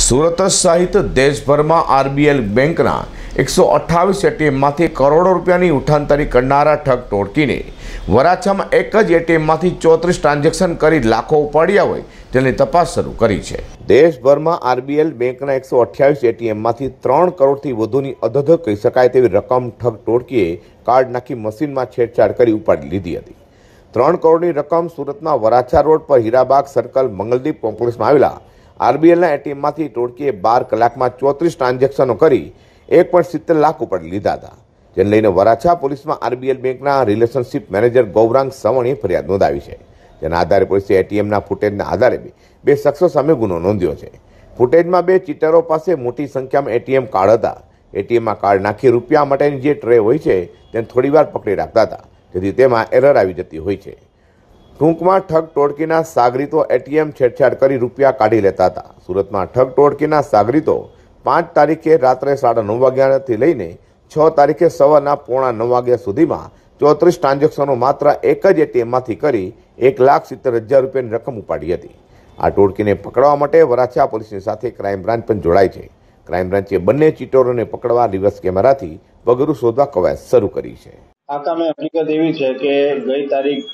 સુરત સહિત દેશભરમાં આરબીએલ બેંકના 128 એટીએમમાંથી કરોડો રૂપિયાની ઉઠાંતરી કરનારા ઠગ ટોળકીને વરાછામાં એક જ એટીએમમાંથી 34 ટ્રાન્ઝેક્શન કરી લાખો ઉપાડ્યા હોય તેની તપાસ શરૂ કરી છે। દેશભરમાં આરબીએલ બેંકના 128 એટીએમમાંથી 3 કરોડથી વધુની અધધ કહી શકાય તેવી રકમ ઠગ ટોળકીએ કાર્ડ નાખી મશીનમાં છેડછાડ કરી ઉપાડી લીધી હતી। 3 કરોડની રકમ સુરતના વરાછા રોડ પર હીરાબાગ સર્કલ મંગલદીપ કોમ્પ્લેક્સમાં આવેલા આરબીએલના એટીએમમાંથી ટોળકીએ 12 કલાકમાં 34 ટ્રાન્ઝેક્શનો કરી 1.70 લાખ ઉપાડી લીધા હતા, જેને લઈને વરાછા પોલીસમાં આરબીએલ બેંકના રિલેશનશિપ મેનેજર ગૌરાંગ સવણીએ ફરિયાદ નોંધાવી છે। જેના આધારે પોલીસે એટીએમના ફૂટેજના આધારે બે શખ્સો સામે ગુનો નોંધ્યો છે। ફૂટેજમાં 2 ચીટરો પાસે મોટી સંખ્યામાં એટીએમ કાર્ડ હતા। એટીએમમાં કાર્ડ નાખી રૂપિયા માટેની જે ટ્રે હોય છે તેને થોડીવાર પકડી રાખતા હતા, જેથી તેમાં એરર આવી જતી હોય છે। ટૂંકમાં ઠગ ટોળકીના સાગરીતો એટીએમ છેડછાડ કરી રૂપિયા કાઢી લેતા હતા। સુરતમાં ઠગ ટોળકીના સાગરીતો 5 તારીખે રાત્રે 9:30 વાગ્યાથી લઈને 6 તારીખે સવારના 8:45 વાગ્યા સુધીમાં 34 ટ્રાન્ઝેક્શનો માત્ર એક જ એટીએમમાંથી કરી 1,70,000 રૂપિયાની રકમ ઉપાડી હતી। આ ટોળકીને પકડવા માટે વરાછા પોલીસની સાથે ક્રાઇમ બ્રાન્ચ પણ જોડાઈ છે। ક્રાઇમ બ્રાન્ચે બંને ચીટરોને પકડવા રિવર્સ કેમેરાથી પગરું શોધવા કવાયત શરૂ કરી છે। આ કામે હકીકત એવી છે કે ગઈ તારીખ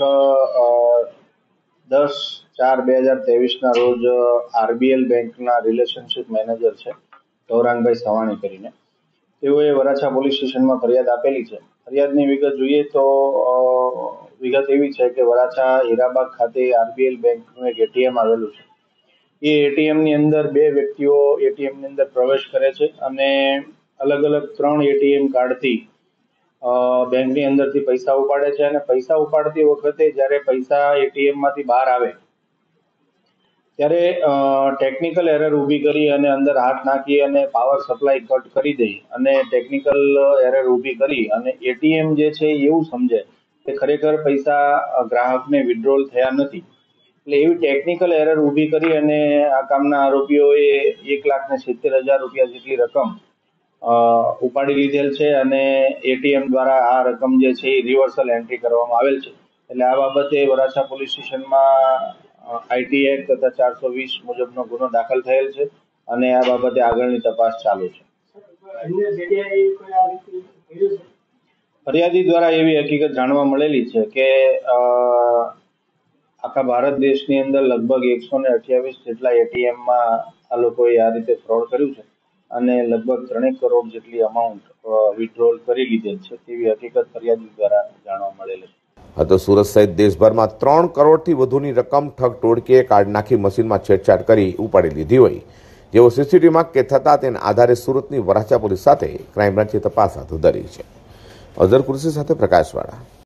10/4/2023 રોજ આરબીએલ બેંકના રિલેશનશિપ મેનેજર છે ગૌરાંગભાઈ સવાણી કરીને, તેઓએ વરાછા પોલીસ સ્ટેશનમાં ફરિયાદ આપેલી છે। ફરિયાદની વિગત જોઈએ તો વિગત એવી છે કે વરાછા હીરાબાગ ખાતે આરબીએલ બેંકનું એક એટીએમ આવેલું છે। એ એટીએમની અંદર 2 વ્યક્તિઓ એટીએમની અંદર પ્રવેશ કરે છે અને અલગ અલગ 3 એટીએમ કાર્ડથી બેંકની અંદરથી પૈસા ઉપાડે છે અને પૈસા ઉપાડતી વખતે જ્યારે પૈસા એટીએમમાંથી બહાર આવે ત્યારે ટેકનિકલ એરર ઊભી કરી અને અંદર હાથ નાખી અને પાવર સપ્લાય કટ કરી દે અને ટેકનિકલ એરર ઊભી કરી અને એટીએમ જે છે એવું સમજે કે ખરેખર પૈસા ગ્રાહકને વિડ્રોલ થયા નથી, એટલે એવી ટેકનિકલ એરર ઊભી કરી અને આ કામના આરોપીઓએ 1,70,000 રૂપિયા જેટલી રકમ ઉપાડી લીધેલ છે અને એટીએમ દ્વારા આ રકમ જે છે એ રિવર્સલ એન્ટ્રી કરવામાં આવેલ છે। એટલે આ બાબતે વરાછા પોલીસ સ્ટેશનમાં આઈટી એક્ટ તથા 420 મુજબનો ગુનો દાખલ થયેલ છે અને આ બાબતે આગળની તપાસ ચાલુ છે। ફરિયાદી દ્વારા એવી હકીકત જાણવા મળેલી છે કે આખા ભારત દેશની અંદર લગભગ 128 જેટલા એટીએમમાં આ લોકોએ આ રીતે ફ્રોડ કર્યું છે અને લગભગ 3 કરોડ જેટલી અમાઉન્ટ વિડ્રોલ કરી લીધેલ છે તેવી હકીકત ફરિયાદી દ્વારા જાણવા મળેલ છે। તો સુરત સહિત દેશભરમાં 3 કરોડથી વધુની રકમ ઠગ ટોળકીએ કાર્ડ નાખી મશીનમાં છેડછાડ કરી ઉપાડી લીધી હોય જેવો સીસીટીવીમાં કેદ થતા તેના આધારે સુરતની વરાછા પોલીસ સાથે ક્રાઇમ બ્રાન્ચે તપાસ હાથ ધરી છે। અઝર કુરશી સાથે પ્રકાશવાળા।